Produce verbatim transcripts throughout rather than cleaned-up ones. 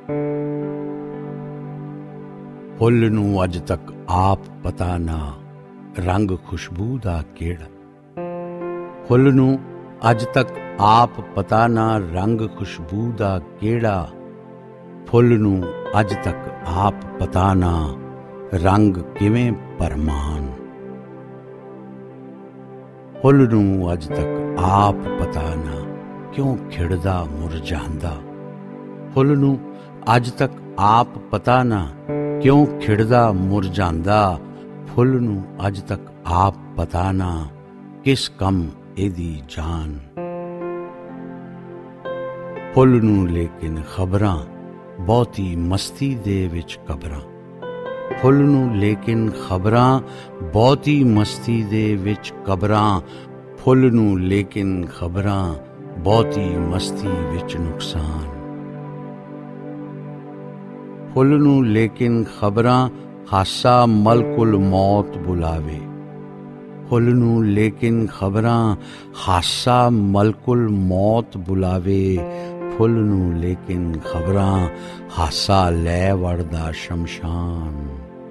ਫੁੱਲ ਨੂੰ ਅੱਜ ਤੱਕ ਆਪ ਪਤਾ ਨਾ ਰੰਗ ਖੁਸ਼ਬੂ ਦਾ ਕਿਹੜਾ। ਫੁੱਲ ਨੂੰ ਅੱਜ ਤੱਕ ਆਪ ਪਤਾ ਨਾ ਰੰਗ ਖੁਸ਼ਬੂ ਦਾ ਕਿਹੜਾ। ਫੁੱਲ ਨੂੰ ਅੱਜ ਤੱਕ ਆਪ ਪਤਾ ਨਾ ਰੰਗ ਕਿਵੇਂ ਭਰਮਾਨ। ਫੁੱਲ ਨੂੰ ਅੱਜ ਤੱਕ ਆਪ ਪਤਾ ਨਾ ਕਿਉਂ ਖਿੜਦਾ ਮੁਰਝਾਂਦਾ। ਫੁੱਲ ਨੂੰ ਅੱਜ ਤੱਕ ਆਪ ਪਤਾ ਨਾ ਕਿਉਂ ਖਿੜਦਾ ਮੁਰਝਾਂਦਾ। ਫੁੱਲ ਨੂੰ ਅੱਜ ਤੱਕ ਆਪ ਪਤਾ ਨਾ ਕਿਸ ਕੰਮ ਇਹਦੀ ਜਾਨ। ਫੁੱਲ ਨੂੰ ਲੇਕਿਨ ਖਬਰਾਂ ਬਹੁਤੀ ਮਸਤੀ ਦੇ ਵਿੱਚ ਕਬਰਾਂ। ਫੁੱਲ ਨੂੰ ਲੇਕਿਨ ਖਬਰਾਂ ਬਹੁਤੀ ਮਸਤੀ ਦੇ ਵਿੱਚ ਕਬਰਾਂ। ਫੁੱਲ ਨੂੰ ਲੇਕਿਨ ਖਬਰਾਂ ਬਹੁਤੀ ਮਸਤੀ ਵਿੱਚ ਨੁਕਸਾਨ। ਫੁੱਲ ਨੂੰ ਲੇਕਿਨ ਖਬਰਾਂ ਹਾਸਾ ਮਲਕੁਲ ਮੌਤ ਬੁਲਾਵੇ। ਫੁੱਲ ਨੂੰ ਲੇਕਿਨ ਖਬਰਾਂ ਹਾਸਾ ਮਲਕੁਲ ਮੌਤ ਬੁਲਾਵੇ। ਫੁੱਲ ਨੂੰ ਲੇਕਿਨ ਖਬਰਾਂ ਹਾਸਾ ਲੈ ਵੜਦਾ ਸ਼ਮਸ਼ਾਨ।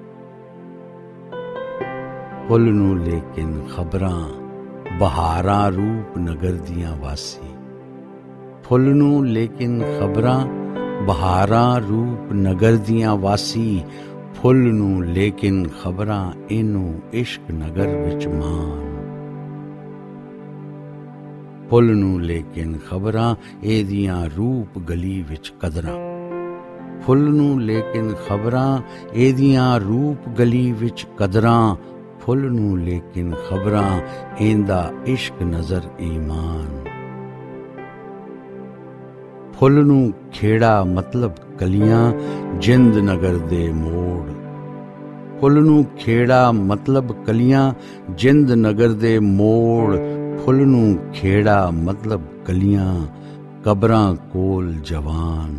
ਫੁੱਲ ਨੂੰ ਲੇਕਿਨ ਖਬਰਾਂ ਬਹਾਰਾਂ ਰੂਪ ਨਗਰ ਦੀਆਂ ਵਾਸੀ। ਫੁੱਲ ਨੂੰ ਲੇਕਿਨ ਖਬਰਾਂ ਬਹਾਰਾਂ ਰੂਪ ਨਗਰ ਦੀਆਂ ਵਾਸੀ। ਫੁੱਲ ਨੂੰ ਲੇਕਿਨ ਖਬਰਾਂ ਇਹਨੂੰ ਇਸ਼ਕ ਨਗਰ ਵਿੱਚ ਮਾਨ। ਫੁੱਲ ਨੂੰ ਲੇਕਿਨ ਖਬਰਾਂ ਇਹਦੀਆਂ ਰੂਪ ਗਲੀ ਵਿੱਚ ਕਦਰਾਂ। ਫੁੱਲ ਨੂੰ ਲੇਕਿਨ ਖਬਰਾਂ ਇਹਦੀਆਂ ਰੂਪ ਗਲੀ ਵਿੱਚ ਕਦਰਾਂ। ਫੁੱਲ ਨੂੰ ਲੇਕਿਨ ਖਬਰਾਂ ਇਹਦਾ ਇਸ਼ਕ ਨਜ਼ਰ ਈਮਾਨ। ਫੁੱਲ ਨੂੰ ਖੇੜਾ ਮਤਲਬ ਕਲੀਆਂ ਜਿੰਦ ਨਗਰ ਦੇ ਮੋੜ। ਫੁੱਲ ਨੂੰ ਖੇੜਾ ਮਤਲਬ ਕਲੀਆਂ ਜਿੰਦ ਨਗਰ ਦੇ ਮੋੜ। ਫੁੱਲ ਨੂੰ ਖੇੜਾ ਮਤਲਬ ਕਲੀਆਂ ਕਬਰਾਂ ਕੋਲ ਜਵਾਨ।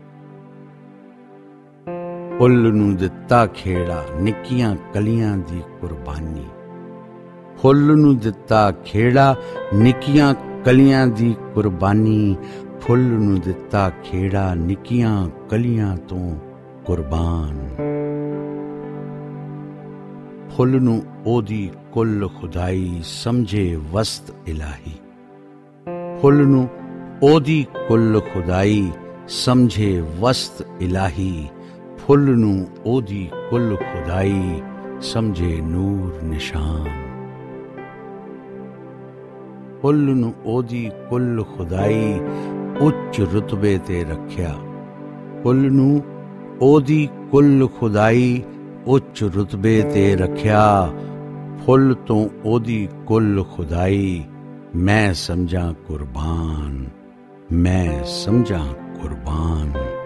ਫੁੱਲ ਨੂੰ ਦਿੱਤਾ ਖੇੜਾ ਨਿੱਕੀਆਂ ਕਲੀਆਂ ਦੀ ਕੁਰਬਾਨੀ। ਫੁੱਲ ਨੂੰ ਦਿੱਤਾ ਖੇੜਾ ਨਿੱਕੀਆਂ ਕਲੀਆਂ ਦੀ ਕੁਰਬਾਨੀ। ਫੁੱਲ ਨੂੰ ਦਿੱਤਾ ਖੇੜਾ ਨਿੱਕੀਆਂ ਕਲੀਆਂ ਤੋਂ ਕੁਰਬਾਨ। ਫੁੱਲ ਨੂੰ ਉਹਦੀ ਕੁੱਲ ਖੁਦਾਈ ਸਮਝੇ ਵਸਤ ਇਲਾਹੀ। ਫੁੱਲ ਨੂੰ ਉਹਦੀ ਕੁੱਲ ਖੁਦਾਈ ਸਮਝੇ ਵਸਤ ਇਲਾਹੀ। ਫੁੱਲ ਨੂੰ ਉਹਦੀ ਕੁੱਲ ਖੁਦਾਈ ਸਮਝੇ ਨੂਰ ਨਿਸ਼ਾਨ। ਫੁੱਲ ਨੂੰ ਉਹਦੀ ਕੁੱਲ ਖੁਦਾਈ ਉੱਚ ਰੁਤਬੇ ਤੇ ਰੱਖਿਆ। ਫੁੱਲ ਨੂੰ ਉਹਦੀ ਕੁੱਲ ਖੁਦਾਈ ਉੱਚ ਰੁਤਬੇ ਤੇ ਰੱਖਿਆ। ਫੁੱਲ ਤੋਂ ਉਹਦੀ ਕੁੱਲ ਖੁਦਾਈ ਮੈਂ ਸਮਝਾਂ ਕੁਰਬਾਨ। ਮੈਂ ਸਮਝਾਂ ਕੁਰਬਾਨ।